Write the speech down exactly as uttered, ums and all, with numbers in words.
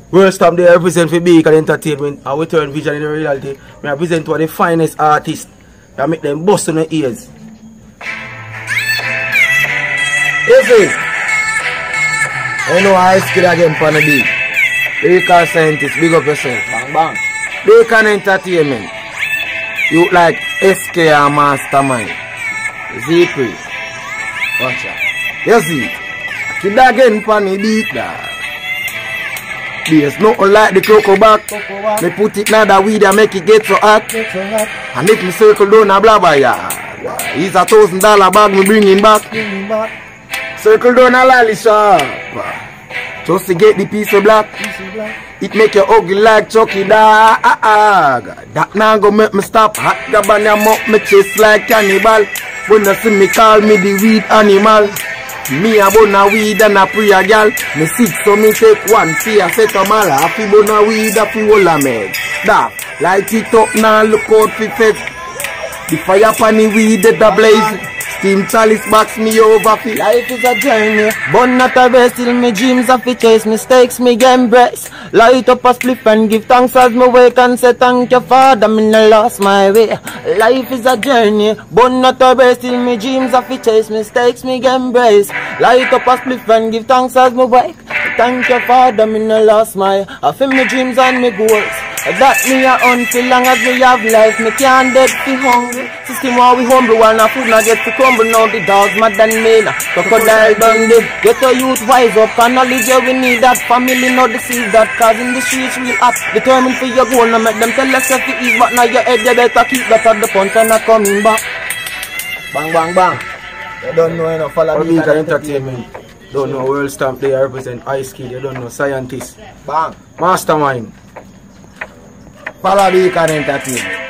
World Stamp they represent for Beacon Entertainment and we turn vision in reality. I represent one of the finest artists that make them bust on the ears. Easy. I know I skill again for the beat. Lyrical scientist, big up yourself. Bang bang. Beacon Entertainment. You like S K or Mastermind. Z-Pre. Watch out. You see? Kid again for the beat da. There's nothing like the cocoa back. Me put it now that weed and make it get so hot. And if me circle down a blabber, yeah. It's a thousand dollar bag, me bring him back. Circle down a lolly shop. Just to get the piece of black. It make you ugly like Chucky dog. That now go make me stop. Hot grab and I'm up my chest like cannibal. When you see me call me the weed animal. Me a bun a weed and a pray a gal. Me sick so me take one see a set a mala. A fi bun a weed a fi hold a med. Da, light it up now look out fi fed. The fire pan the weed dead a blaze. Steam chalice box me over fi. Life is a journey, but not a race. Till me dreams of it chase mistakes me embrace. Light up a spliff and give thanks as me wake and say thank you Father, me no lost my way. Life is a journey, but not a race. Till me dreams of it chase mistakes me embrace. Light up a spliff and give thanks as me wake. Thank you Father, me no lost my. I feel me dreams and me goals. That me a until long as we have life. Me can't dead fi hungry. System while we humble while na food not get to crumble. Now the dogs mad than me. Crocodile done dead. Get a youth wise up and knowledge yeah, we need that. Family no deceive that. Cause in the streets real hot. Determined for your goal. Now make them tell us if it is. But now your head you better keep that at the punch and not coming back. Bang bang bang. You don't know enough. Follow me. Beacon Entertainment. Don't know World Stamp they represent Ice Kid. You don't know Scientist. Bang. Mastermind. Follow Beacon Entertainment.